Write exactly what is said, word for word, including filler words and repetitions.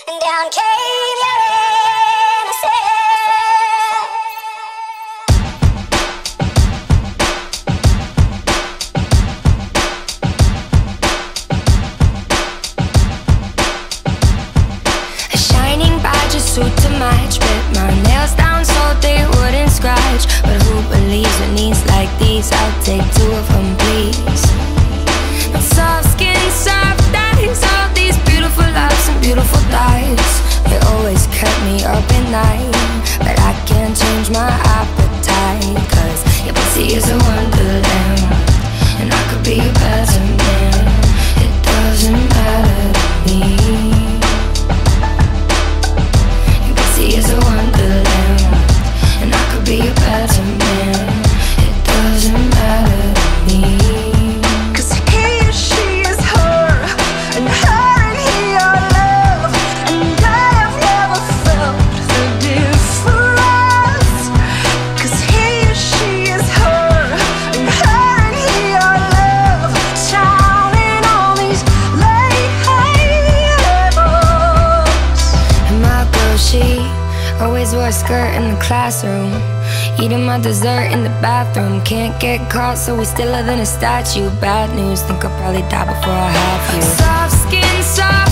and down came your innocence. A shining badge, a suit to match, bit my nails down so they wouldn't scratch. But who believes in needs like these? I'll take two of them, please. But soft skin, soft eyes, all these beautiful loves and beautiful thighs, they always kept me up at night. But I can't change my appetite, cause your pussy is a wonderland, and I could be a better man. It doesn't matter to me. Your pussy is a wonderland, and I could be a better man. It doesn't matter to me. Always wore a skirt in the classroom, eating my dessert in the bathroom. Can't get caught, so we stiller than a statue. Bad news, think I'll probably die before I have you. Soft skin, soft